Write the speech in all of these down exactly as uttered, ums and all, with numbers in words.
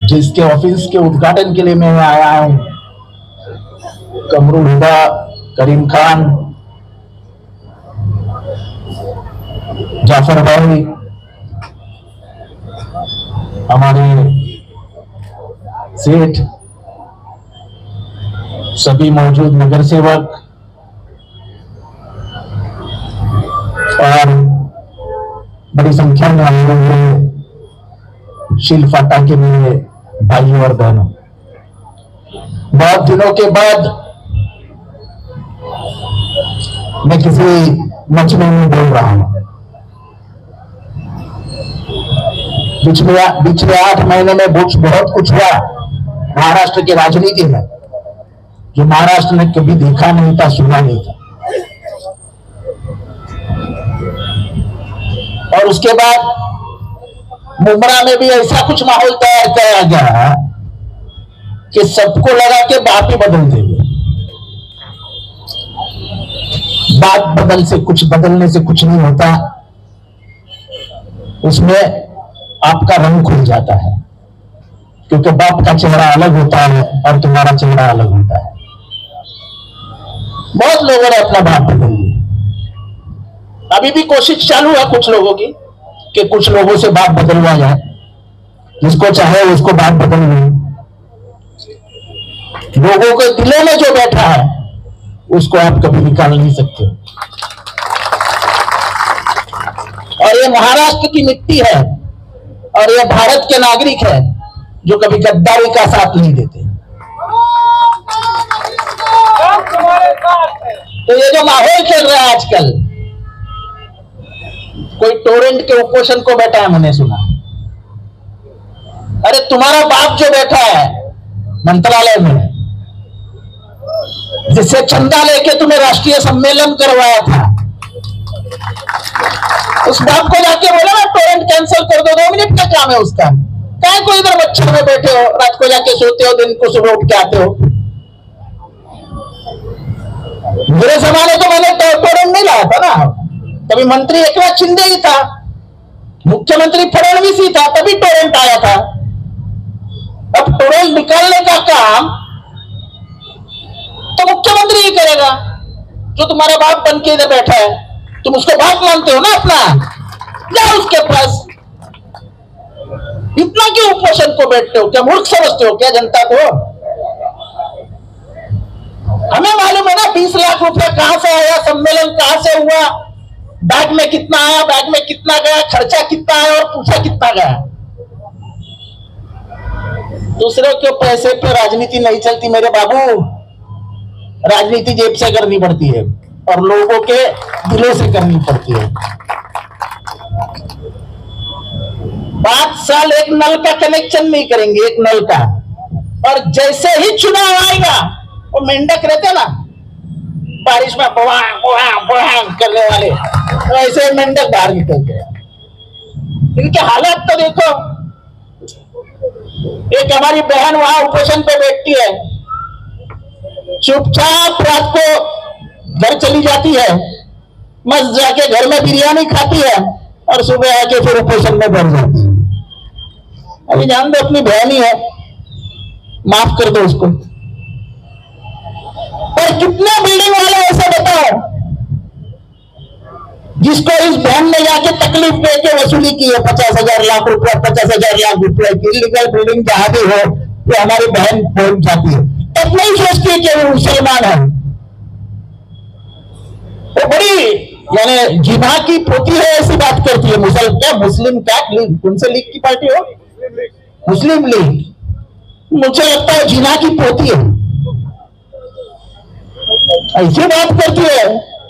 जिसके ऑफिस के उद्घाटन के लिए मैं आया हूं, कमरुल हुदा, करीम खान, जाफर भाई, हमारे सेठ, सभी मौजूद नगर सेवक और बड़ी संख्या में आए हुए शील फाटा के मेरे भाइयों और बहनों, बहुत दिनों के बाद मैं किसी मंच में नहीं बोल रहा हूं। पिछले पिछले आठ महीने में बहुत कुछ हुआ महाराष्ट्र की राजनीति में, जो महाराष्ट्र ने कभी देखा नहीं था, सुना नहीं था। और उसके बाद मुंब्रा में भी ऐसा कुछ माहौल तैयार किया गया कि सबको लगा के बात ही बदल देंगे। बात बदल से कुछ बदलने से कुछ नहीं होता, उसमें आपका रंग खुल जाता है, क्योंकि बाप का चेहरा अलग होता है और तुम्हारा चेहरा अलग होता है। बहुत लोगों ने अपना बाप बदल लिया। अभी भी कोशिश चालू है कुछ लोगों की कि कुछ लोगों से बाप बदलवा जाए, जिसको चाहे उसको बाप बदल ले। लोगों के दिलों में जो बैठा है उसको आप कभी निकाल नहीं सकते। और ये महाराष्ट्र की मिट्टी है और ये भारत के नागरिक है जो कभी गद्दारी का साथ नहीं देते। तो ये जो माहौल चल रहा है आजकल, कोई टोरेंट के उपोषण को बैठा है, मैंने सुना। अरे तुम्हारा बाप जो बैठा है मंत्रालय में, जिससे चंदा लेके तुम्हें राष्ट्रीय सम्मेलन करवाया था, उस बाप को जाके बोला ना टोरेंट कैंसिल कर दो, दो मिनट का काम है उसका। क्या कोई इधर मच्छर में बैठे हो, रात को जाके सोते हो, दिन को सुबह उठ के आते हो। मेरे जमाने तो मैंने टोरेंट नहीं लाया था ना, तभी मंत्री एकनाथ शिंदे ही था, मुख्यमंत्री फडणवीस ही था, तभी टोरेंट आया था। अब टोरेंट निकालने का काम तो मुख्यमंत्री ही करेगा, जो तुम्हारा बाप बन के इधर बैठा है। तुम उसको बाप मानते हो ना अपना, जाओ उसके पास। इतना क्यों उपोषण को बैठते हो? क्या मूर्ख समझते हो क्या जनता को? हमें मालूम है ना बीस लाख रुपया कहां से आया, सम्मेलन कहां से हुआ, बैग में कितना आया, बैग में कितना गया, खर्चा कितना आया और पूछा कितना गया। दूसरों के पैसे पे राजनीति नहीं चलती मेरे बाबू। राजनीति जेब से करनी पड़ती है और लोगों के दिलों से करनी पड़ती है। पांच साल एक नल का कनेक्शन नहीं करेंगे, एक नल का, और जैसे ही चुनाव आएगा, वो मेंढक रहते ना बारिश में बुआंग बुआंग बुआंग करने वाले, वैसे मेंढक बाहर निकल गए। इनके हालात तो देखो। एक हमारी बहन वहां उपोषण पे बैठती है, चुपचाप रात को घर चली जाती है, मस्त जाके घर में बिरयानी खाती है और सुबह आके फिर उपोषण में बैठ जाती है। अभी जान दो अपनी बहन ही है, माफ कर दो उसको। पर कितने बिल्डिंग वाले ऐसे बताओ जिसको इस बहन ने जाके तकलीफ दे के वसूली की है पचास हजार लाख रुपया, पचास हजार लाख रुपया की इलीगल बिल्डिंग जहां भी हो, तो हमारी बहन पहुंच जाती है। तब नहीं सोचती कि वो मुसलमान है। वो बड़ी यानी जिना की पोती है ऐसी बात करती है। मुसल क्या मुस्लिम क्या कौन से लीग की पार्टी हो? मुस्लिम लीग। मुझे लगता है जिना की पोती है, ऐसी बात करती है।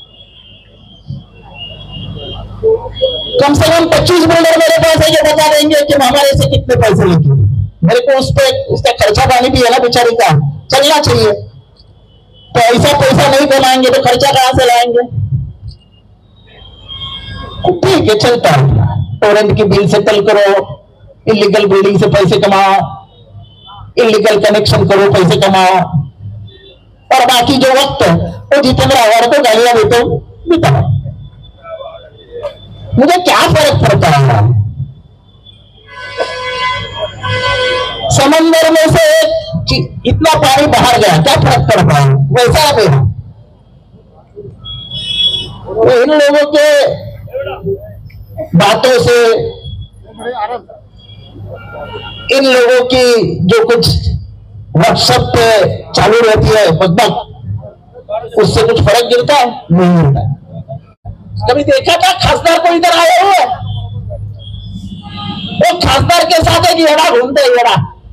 कम से कम पच्चीस बिल्डर मेरे पास है जो बता देंगे कि हमारे से कितने पैसे लेंगे। मेरे को उस पे उसका खर्चा पानी भी है ना बेचारी का, चलना चाहिए। तो ऐसा पैसा नहीं कमाएंगे तो खर्चा कहां से लाएंगे? ठीक है, चलता है। टोरेंट की बिल सेटल करो, इलीगल बिल्डिंग से पैसे कमाओ, इलीगल कनेक्शन करो, पैसे कमाओ, और बाकी जो वक्त है वो जितेंद्र आव्हाड को गालियां देते हो बिताओ। मुझे क्या फर्क पड़ता है? समझ जितना पानी बाहर गया क्या फर्क पड़ पाया, वैसा है मेरा। तो इन लोगों के बातों से, इन लोगों की जो कुछ व्हाट्सएप पे चालू रहती है बकबक, उससे कुछ फर्क गिरता है? नहीं गिरता। कभी देखा था खासदार को इधर आए हुए? वो खासदार के साथ एक येड़ा घूमते येड़ा,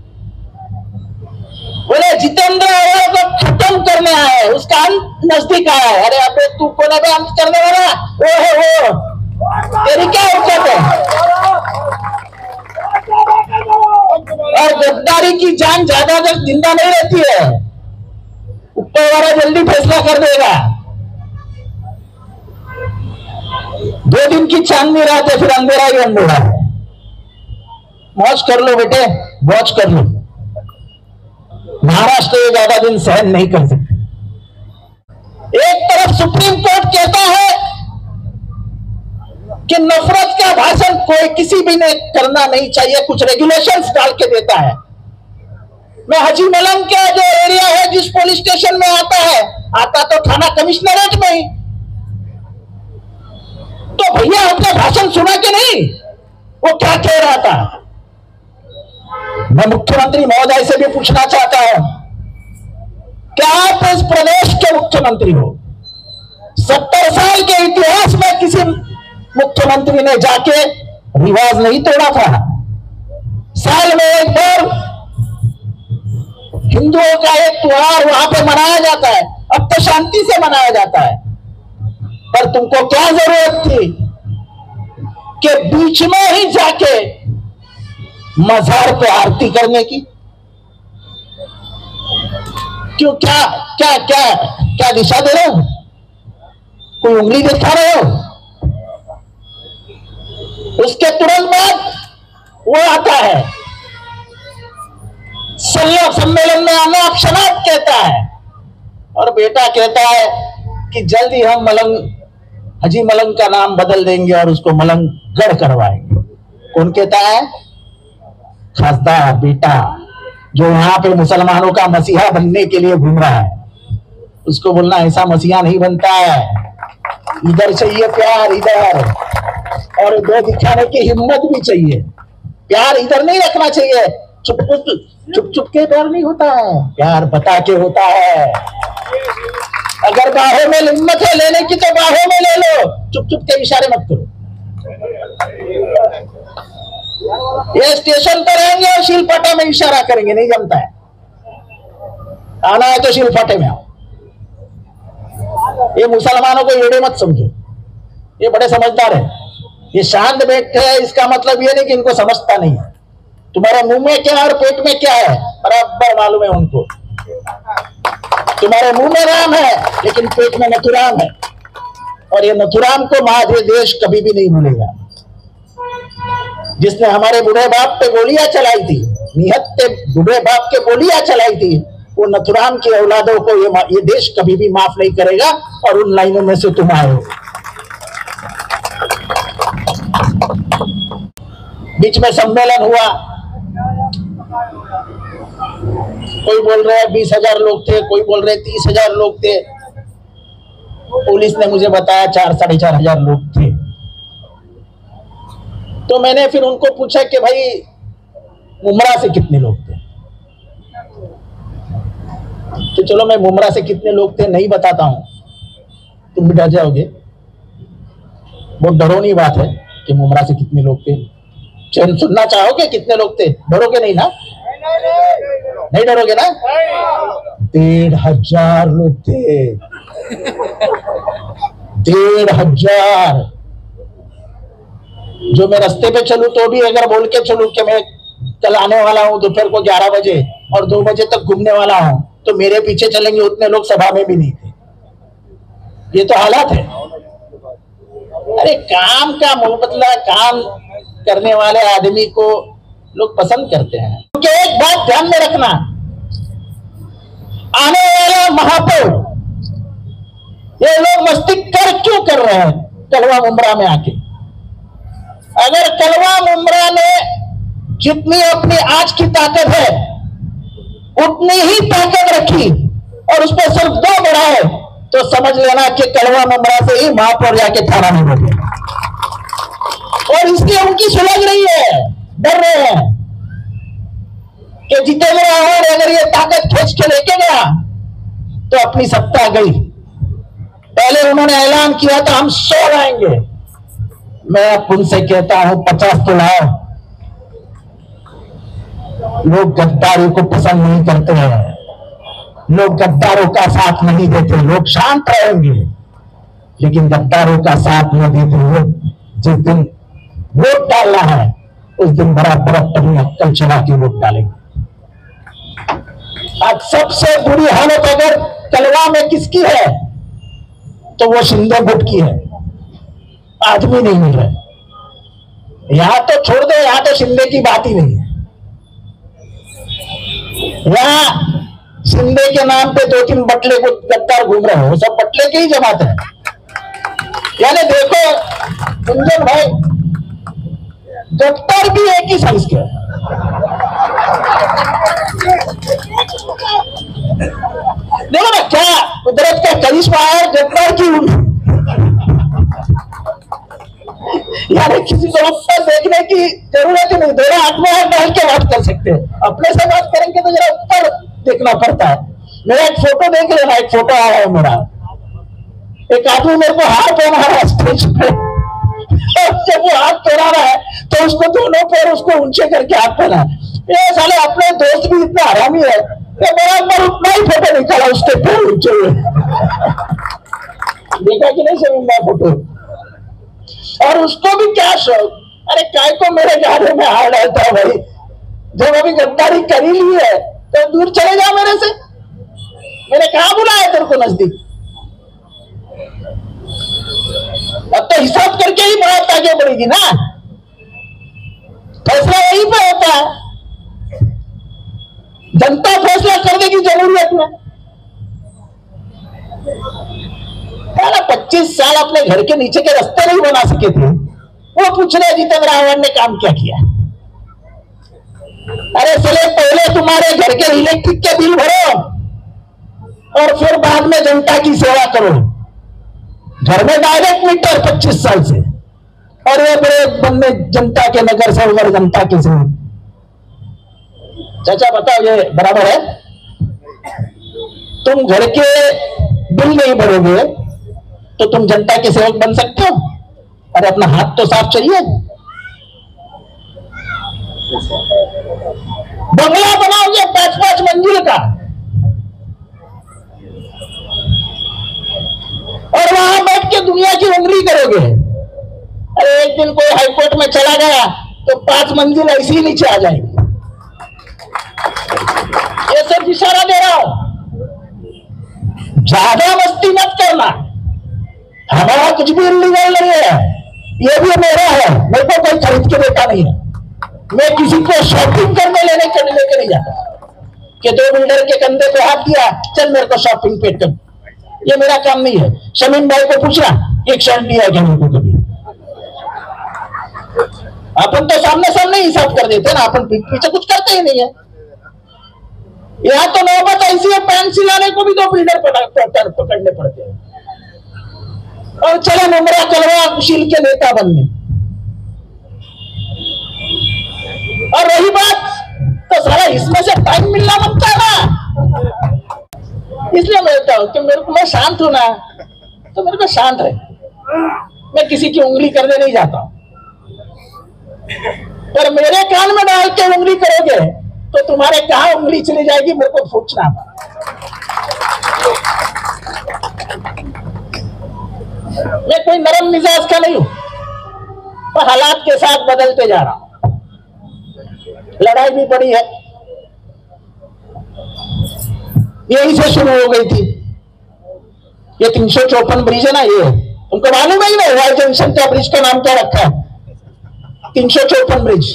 बोले जितेंद्र अय्यर को खत्म करने आए, उसका अंत नजदीक आया है। अरे अबे तू कौन है अंत करने वाला? वो है वो, तेरी क्या औकात है? और गद्दारी की जान ज्यादा तक जिंदा नहीं रहती है, ऊपर वाला जल्दी फैसला कर देगा। दो दिन की चांदनी रात है, फिर अंधेरा ही अंधेरा है। मौज कर लो बेटे, मौज कर लो। महाराष्ट्र ये ज्यादा दिन सहन नहीं कर सकते। एक तरफ सुप्रीम कोर्ट कहता है कि नफरत का भाषण कोई किसी भी ने करना नहीं चाहिए, कुछ रेगुलेशंस डाल के देता है। मैं हाजी मलंग का जो एरिया है, जिस पुलिस स्टेशन में आता है, आता तो थाना कमिश्नरेट में ही। तो भैया आपका भाषण सुना कि नहीं? वो क्या कह रहा था? मैं मुख्यमंत्री महोदय से भी पूछना चाहता हूं, क्या आप इस प्रदेश के मुख्यमंत्री हो? सत्तर साल के इतिहास में किसी मुख्यमंत्री ने जाके रिवाज नहीं तोड़ा था। साल में एक बार हिंदुओं का एक त्योहार वहां पे मनाया जाता है, अब तो शांति से मनाया जाता है। पर तुमको क्या जरूरत थी कि बीच में ही जाके मजार को आरती करने की? क्यों? क्या क्या क्या क्या दिशा दे रहे हो? कोई उंगली दिखा रहे हो? उसके तुरंत बाद वो आता है, सम्मेलन में आना आप शनाख्त कहता है, और बेटा कहता है कि जल्दी हम मलंग, हाजी मलंग का नाम बदल देंगे और उसको मलंगगढ़ करवाएंगे। कौन कहता है? खासदार बेटा, जो यहाँ पे मुसलमानों का मसीहा बनने के लिए घूम रहा है। उसको बोलना ऐसा मसीहा नहीं बनता है, इधर चाहिए प्यार, इधर, और दो दिखाने की हिम्मत भी चाहिए। प्यार इधर नहीं रखना चाहिए, चुप चुप चुप के प्यार नहीं होता है, प्यार बता के होता है। अगर बाहों में हिम्मत है लेने की तो बाहों में ले लो, चुप चुप के इशारे मत करो। ये स्टेशन पर रहेंगे और शीलपाटा में इशारा करेंगे, नहीं जमता है। आना है तो शीलपाटे में आओ। ये मुसलमानों को येड़े मत समझो, ये बड़े समझदार है। ये शांत बैठे हैं, इसका मतलब ये नहीं कि इनको समझता नहीं है। तुम्हारे मुंह में क्या और पेट में क्या है बराबर मालूम है उनको। तुम्हारे मुंह में राम है लेकिन पेट में नथुराम है, और ये नथुराम को महादेव देश कभी भी नहीं भूलेगा। जिसने हमारे बूढ़े बाप पे गोलियां चलाई थी, निहत्ते बूढ़े बाप के गोलियां चलाई थी, वो नथुराम की औलादों को ये ये देश कभी भी माफ नहीं करेगा। और उन लाइनों में से तुम आए हो। बीच में सम्मेलन हुआ, कोई बोल रहे हैं बीस हजार लोग थे, कोई बोल रहे तीस हजार लोग थे। पुलिस ने मुझे बताया चार साढ़े चार हजार लोग थे। तो मैंने फिर उनको पूछा कि भाई मुमरा से कितने लोग थे? तो चलो मैं मुमरा से कितने लोग थे नहीं बताता हूं, तुम भी डर जाओगे। बहुत डरोनी बात है कि मुमरा से कितने लोग थे। चैन सुनना चाहोगे कितने लोग थे? डरोगे नहीं ना? नहीं डरोगे ना? डेढ़ हजार लोग थे, डेढ़ हजार। जो मैं रास्ते पे चलूं तो भी अगर बोल के चलूं कि मैं कल आने वाला हूं दोपहर को ग्यारह बजे और दो बजे तक घूमने वाला हूं, तो मेरे पीछे चलेंगे उतने लोग सभा में भी नहीं थे। ये तो हालात है। अरे काम का मुबदला, काम करने वाले आदमी को लोग पसंद करते हैं। क्योंकि एक बात ध्यान में रखना, आने वाला महापौर ये लोग मस्ती कर क्यों कर रहे हैं कलवा मुमरा में आके? अगर कलवा मुमरा में जितनी अपनी आज की ताकत है उतनी ही ताकत रखी और उस पर सिर्फ दो बढ़ाए तो समझ लेना कि कड़वा मुमरा से ही महापौर जाके थाना में बैठे। और इसलिए उनकी सुलग रही है, डर रहे हैं कि जितेंद्र आह्वान अगर ये ताकत खींच के लेके गया तो अपनी सत्ता गई। पहले उन्होंने ऐलान किया था हम सौ लाएंगे, मैं अब उनसे कहता हूं पचास तो लाओ। लोग गद्दारी को पसंद नहीं करते हैं, लोग गद्दारों का साथ नहीं देते, लोग शांत रहेंगे, लेकिन गद्दारों का साथ न देते लोग जिस दिन वोट डालना है उस दिन बराबर अपनी अक्कल चला के वोट डालेंगे। आज सबसे बुरी हालत अगर कलवा में किसकी है तो वो शिंदे गुट की है। आदमी नहीं मिल रहे, यहां तो छोड़ दो, यहां तो शिंदे की बात ही नहीं है। यहां शिंदे के नाम पे दो तीन बटले को गद्दार घूम रहे हो, सब बटले की ही जमात है। यानी देखो गुंजन भाई, गद्दार भी एक ही साइज के है। देखो ना क्या कुदरत का करिश्मा है, गद्दार की यानी किसी को ऊपर देखने की जरूरत ही नहीं, दोनों हाथ में हाथ डाल के बात कर सकते हैं। अपने से बात करेंगे तो जरा ऊपर देखना पड़ता है। मेरा एक फोटो देख लेना, एक फोटो आया है मेरा, एक आदमी मेरे को हाथ पहना रहा है स्टेज पे, जब वो हाथ पहना रहा है तो उसको दोनों पैर उसको ऊंचे करके हाथ पहना है। ये साले अपने दोस्त भी इतना हरामी है कि बराबर उतना ही फोटो निकाला उसके पैर ऊंचे हुए। देखा कि नहीं सभी मैं फोटो, और उसको भी क्या शौक, अरे काय को मेरे गाने में हार डालता है भाई, जब अभी गद्दारी करी ली है तो दूर चले जाओ मेरे से। मैंने कहा बुलाया तेरे को नजदीक, अब तो हिसाब करके ही बात आगे बढ़ेगी ना, फैसला यहीं पे होता है, जनता फैसला करने की जरूरत में। पच्चीस साल अपने घर के नीचे के रास्ते नहीं बना सके थे, वो पूछ रहे जितेंद्र आह्वान ने काम क्या किया। अरे चले पहले तुम्हारे घर के इलेक्ट्रिक के बिल भरो और फिर बाद में जनता की सेवा करो। घर में डायरेक्ट मीटर पच्चीस साल से, और ये बड़े बंदे जनता के नगर से उधर जनता के से। चाचा बताओ ये बराबर है? तुम घर के बिल नहीं भरोगे तो तुम जनता के सेवक बन सकते हो? अरे अपना हाथ तो साफ चाहिए। बंगला बनाओगे पांच पांच मंजिल का और वहां बैठ के दुनिया की उंगली करोगे। अरे एक दिन कोई हाईकोर्ट में चला गया तो पांच मंजिल ऐसी ही नीचे आ जाएगी। ये सिर्फ इशारा दे रहा हूं, ज्यादा मस्ती मत करना। हमारा कुछ भी इलीगल नहीं है, ये भी मेरा है, मेरे को कोई खरीद के देता नहीं है। मैं किसी को शॉपिंग करने लेने के लेके नहीं जाता कि दो बिल्डर के कंधे पे हाथ दिया चल मेरे को शॉपिंग पेट कर, ये मेरा काम नहीं है। शमीम भाई को पूछना एक शर्ट दिया क्या मेरे को कभी? अपन तो सामने सामने हिसाब कर देते ना, अपन पीछे कुछ करते ही नहीं है। यहाँ तो नौबत ऐसी है, पैंट सिलाने को भी दो बिल्डर पकड़ने पड़ते हैं और चले मुमरा कलवा कुशील के नेता बनने। और रही बात तो सारा इसमें से टाइम मिलना बनता है ना, इसलिए मैं कहता हूं कि मेरे को, मैं शांत हूं ना तो मेरे को शांत रहे, मैं किसी की उंगली करने नहीं जाता हूं। पर मेरे कान में डाल के उंगली करोगे तो तुम्हारे कहां उंगली चली जाएगी मेरे को पूछना। मैं कोई नरम मिजाज का नहीं हूं, पर हालात के साथ बदलते जा रहा हूं। लड़ाई भी पड़ी है, यहीं से शुरू हो गई थी। ये तीन सौ चौपन ब्रिज है ना, ये तुमको मालूम है ही नहीं वाई जंक्शन का ब्रिज का नाम क्या रखा है? तीन सौ चौपन ब्रिज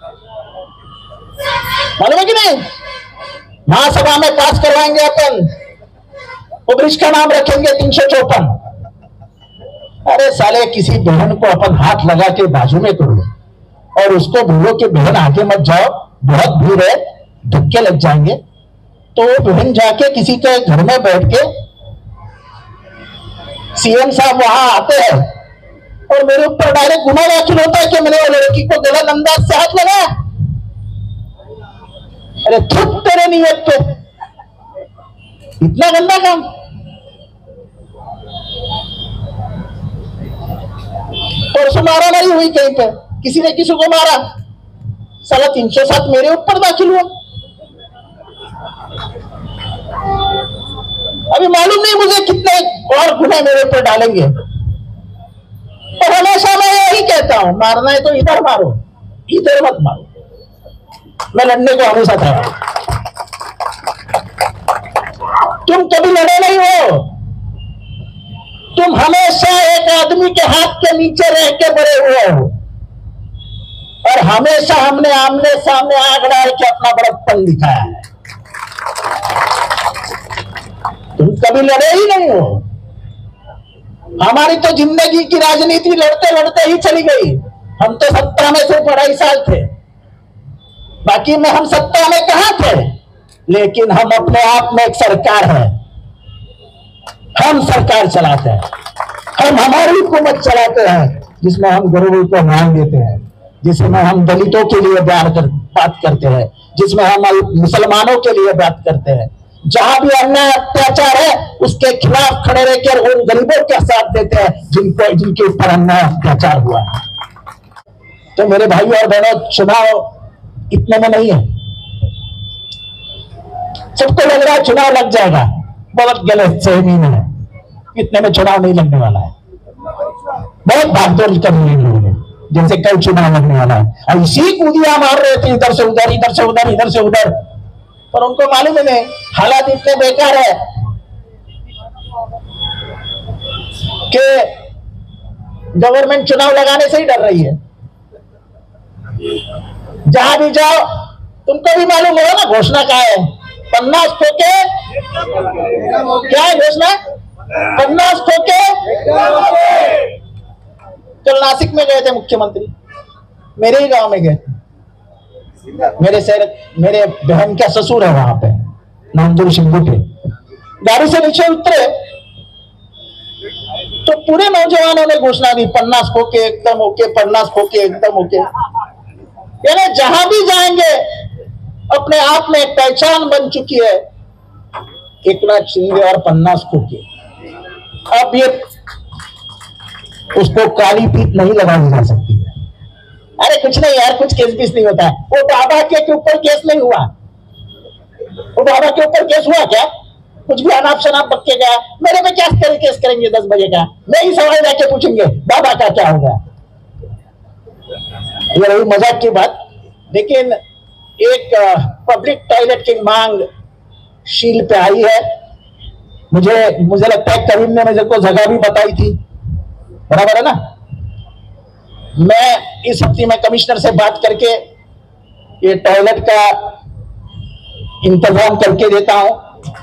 मालूम है कि नहीं? महासभा में पास करवाएंगे अपन, वो ब्रिज का नाम रखेंगे तीन सौ चौपन। अरे साले किसी बहन को अपन हाथ लगा के बाजू में करो और उसको बोलो कि बहन आगे मत जाओ, बहुत भीड़ है, धक्के लग जाएंगे। तो बहन जाके किसी के घर में बैठ के सीएम साहब वहां आते हैं और मेरे ऊपर डायरेक्ट गुनाह दाखिल होता है कि मैंने वो लड़की को गलत अंदाज से हाथ लगाया। अरे थुक तेरे नियत पे, इतना गंदा काम। परसों मारा नहीं हुई कहीं पे, किसी ने किसी को मारा, साला तीन सौ सात मेरे ऊपर दाखिल हुआ। अभी मालूम नहीं मुझे कितने और गुनाह मेरे ऊपर डालेंगे। और हमेशा मैं यही कहता हूं, मारना है तो इधर मारो, इधर मत मारो। मैं लड़ने को हमेशा तैयार। तुम कभी लड़े नहीं हो, तुम हमेशा एक आदमी के हाथ के नीचे रह के बड़े हुए हो और हमेशा हमने आमने सामने आग डाल के अपना बड़प्पन दिखाया है। तुम कभी लड़े ही नहीं हो। हमारी तो जिंदगी की राजनीति लड़ते लड़ते ही चली गई। हम तो सत्ता में सिर्फ अढ़ाई साल थे, बाकी में हम सत्ता में कहां थे। लेकिन हम अपने आप में एक सरकार है, हम सरकार चलाते हैं, हम हमारी हुकूमत चलाते हैं, जिसमें हम गरीबों को न्याय देते हैं, जिसमें हम दलितों के लिए बात करते हैं, जिसमें हम मुसलमानों के लिए बात करते हैं। जहां भी अन्याय अत्याचार है उसके खिलाफ खड़े रहकर उन गरीबों का साथ देते हैं जिनको जिनके ऊपर अन्याय अत्याचार हुआ है। तो मेरे भाइयों और बहनों, चुनाव इतने में नहीं है। सबको लग रहा है चुनाव लग जाएगा, बहुत गलत सही है। इतने में चुनाव नहीं लगने वाला है। बहुत भागदौड़ करनी है, जैसे कल चुनाव लगने वाला है। और इसी कूदिया मार रहे थे, इधर से उधर, इधर से उधर, इधर से उधर, पर उनको मालूम ही नहीं हालात इतने बेकार है कि गवर्नमेंट चुनाव लगाने से ही डर रही है। जहां भी जाओ तुमको भी मालूम होगा ना, घोषणा क्या है? पन्नास ठोके, क्या है घोषणा? पन्नास ठोके। कल नासिक में गए थे मुख्यमंत्री, मेरे ही गांव में गए थे। मेरे शहर, मेरे बहन का ससुर है वहां पे, नामदुल सिंह पे। गाड़ी से नीचे उतरे तो पूरे नौजवानों ने घोषणा दी, पन्नास खोके एकदम ओके, पन्नास खोके एकदम ओके। यानी जहां भी जाएंगे अपने आप में एक पहचान बन चुकी है, एकनाथ शिंदे और पन्नास खोके। अब ये उसको काली पीठ नहीं लगाई जा सकती है। अरे कुछ नहीं यार, कुछ केस बीस नहीं होता है। वो बाबा के, के ऊपर केस नहीं हुआ, वो बाबा के ऊपर केस हुआ क्या? कुछ भी अनाप शनाप बक्के गया, मेरे में क्या केस करेंगे दस बजे का? मैं ही सवाल जाके पूछेंगे बाबा का क्या होगा? ये रही मजाक की बात। लेकिन एक पब्लिक टॉयलेट की मांग शील पे आई है। मुझे मुझे लगता है करीम ने मुझे को जगह भी बताई थी, बराबर है ना? मैं इस हफ्ते में कमिश्नर से बात करके ये टॉयलेट का इंतजाम करके देता हूं।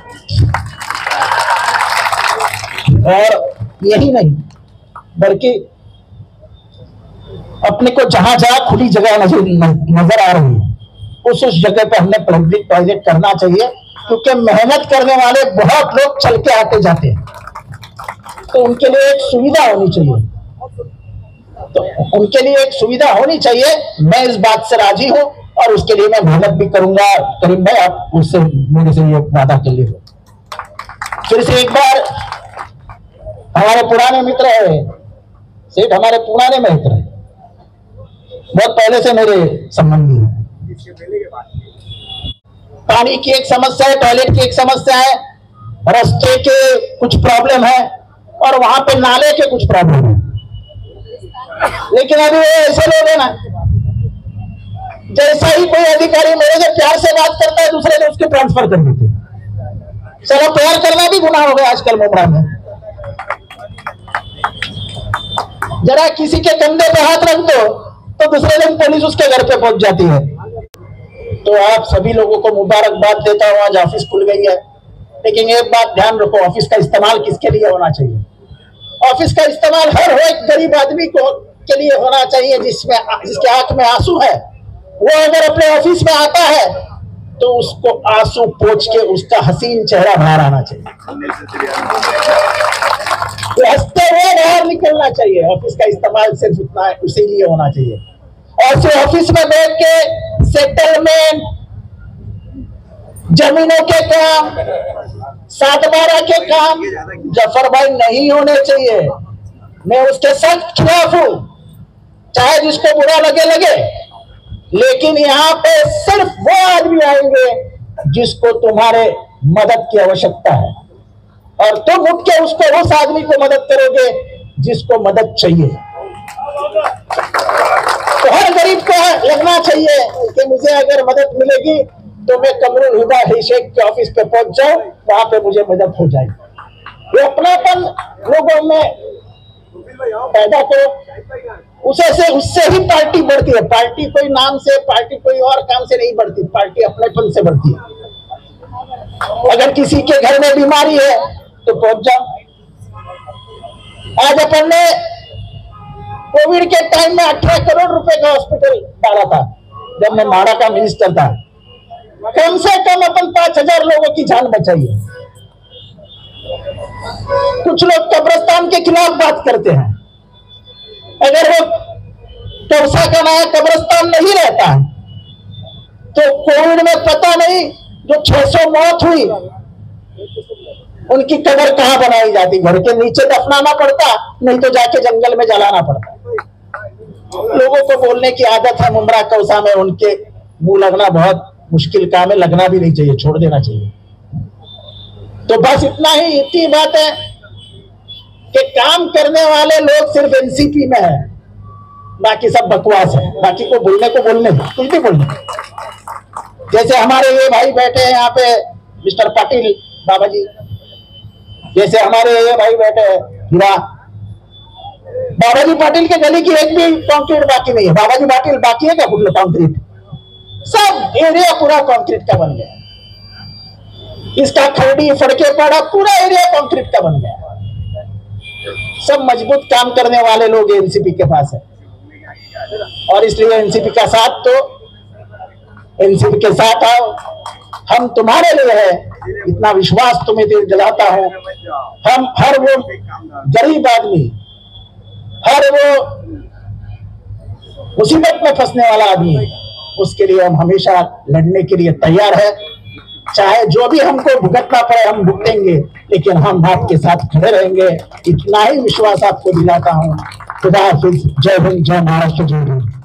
और यही नहीं बल्कि अपने को जहां जहां खुली जगह नजर नजर आ रही है उस उस जगह पे हमने पब्लिक टॉयलेट करना चाहिए, क्योंकि मेहनत करने वाले बहुत लोग चल के आते जाते हैं, तो उनके लिए एक सुविधा होनी चाहिए। तो उनके लिए एक सुविधा होनी चाहिए। मैं इस बात से राजी हूं और उसके लिए मैं मेहनत भी करूंगा। करीम भाई, आप उससे मेरे से ये वादा कर लिए। फिर से एक बार, हमारे पुराने मित्र है सेठ, हमारे पुराने मित्र है, बहुत पहले से मेरे संबंधी है। पानी की एक समस्या है, टॉयलेट की एक समस्या है, रास्ते के कुछ प्रॉब्लम है और वहां पे नाले के कुछ प्रॉब्लम है। लेकिन अभी वो ऐसे लोग हैं ना, जैसा ही कोई अधिकारी मेरे से प्यार से बात करता है दूसरे ने उसके ट्रांसफर कर देते। चलो, प्यार करना भी गुनाह हो गया आजकल मुमरा में। जरा किसी के कंधे पे हाथ रख दो तो दूसरे दिन पुलिस उसके घर पे पहुंच जाती है। तो आप सभी लोगों को मुबारकबाद देता हूं, आज ऑफिस खुल गई है। लेकिन एक बात ध्यान रखो, ऑफिस का इस्तेमाल किसके लिए होना चाहिए? ऑफिस का इस्तेमाल हर वो एक गरीब आदमी को के लिए होना चाहिए जिसमें जिसके आंख में आंसू है। वो अगर अपने ऑफिस में आता है तो उसको आंसू पोंछ के उसका हसीन चेहरा बाहर आना चाहिए, हंसते हुए बाहर निकलना चाहिए। ऑफिस का इस्तेमाल सिर्फ उतना उसी लिए होना चाहिए। और फिर ऑफिस में बैठ के सेटलमेंट, जमीनों के काम, सात बारह के काम जफर भाई नहीं होने चाहिए। मैं उसके सख्त खिलाफ हूं, चाहे जिसको बुरा लगे लगे, लेकिन यहाँ पे सिर्फ वो आदमी आएंगे जिसको तुम्हारे मदद की आवश्यकता है, और तुम उठ के उसको उस आदमी को मदद करोगे जिसको मदद चाहिए। तो हर गरीब को लगना चाहिए कि मुझे अगर मदद मिलेगी तो मैं कमरुल हुदा शेख के ऑफिस पे पहुंच जाऊं, वहां पे मुझे मदद हो जाएगी। ये अपनापन लोगों में पैदा करो, उसे से उससे ही पार्टी बढ़ती है। पार्टी कोई नाम से, पार्टी कोई और काम से नहीं बढ़ती, पार्टी अपनेपन से बढ़ती है। अगर किसी के घर में बीमारी है तो पहुंच जाओ। आज अपन ने कोविड के टाइम में अठारह करोड़ रुपए का हॉस्पिटल डाला था, जब मैं माड़ा का मिनिस्टर था। कम से कम अपन पांच हजार लोगों की जान बचाई है। कुछ लोग कब्रिस्तान के खिलाफ बात करते हैं, अगर वो टोसा का नया कब्रिस्तान नहीं रहता तो कोविड में पता नहीं जो छह सौ मौत हुई उनकी कब्र कहां बनाई जाती, घर के नीचे दफनाना पड़ता, नहीं तो जाके जंगल में जलाना पड़ता। लोगों को बोलने की आदत है मुमरा कौसा में, उनके मुंह लगना बहुत मुश्किल काम है, लगना भी नहीं चाहिए, छोड़ देना चाहिए। तो बस इतना ही, इतनी बात है कि काम करने वाले लोग सिर्फ एनसीपी में है, बाकी सब बकवास है। बाकी को बोलने को बोलने दो, कुछ भी बोलने। जैसे हमारे ये भाई बैठे हैं यहाँ पे, मिस्टर पाटिल बाबा जी, जैसे हमारे ये भाई बैठे हैं हीरा, बाबा जी पाटिल के गली की एक भी कंक्रीट बाकी नहीं है। बाबा जी पाटिल बाकी है क्या कुछ कंक्रीट? सब एरिया पूरा कंक्रीट का बन गया। इसका खरड़ी फड़के पड़ा, पूरा एरिया कंक्रीट का बन गया। सब मजबूत काम करने वाले लोग एनसीपी के पास है, और इसलिए एनसीपी का साथ, तो एनसीपी के साथ आओ, हम तुम्हारे लिए है, इतना विश्वास तुम्हें दिलाता हूं। हम हर वो गरीब आदमी, हर वो मुसीबत में फंसने वाला आदमी, उसके लिए हम हमेशा लड़ने के लिए तैयार है। चाहे जो भी हमको भुगतना पड़े हम भुगतेंगे, लेकिन हम आपके साथ खड़े रहेंगे। इतना ही विश्वास आपको दिलाता हूँ। खुदा हाफिज। जय हिंद, जय महाराष्ट्र, जय हिंद।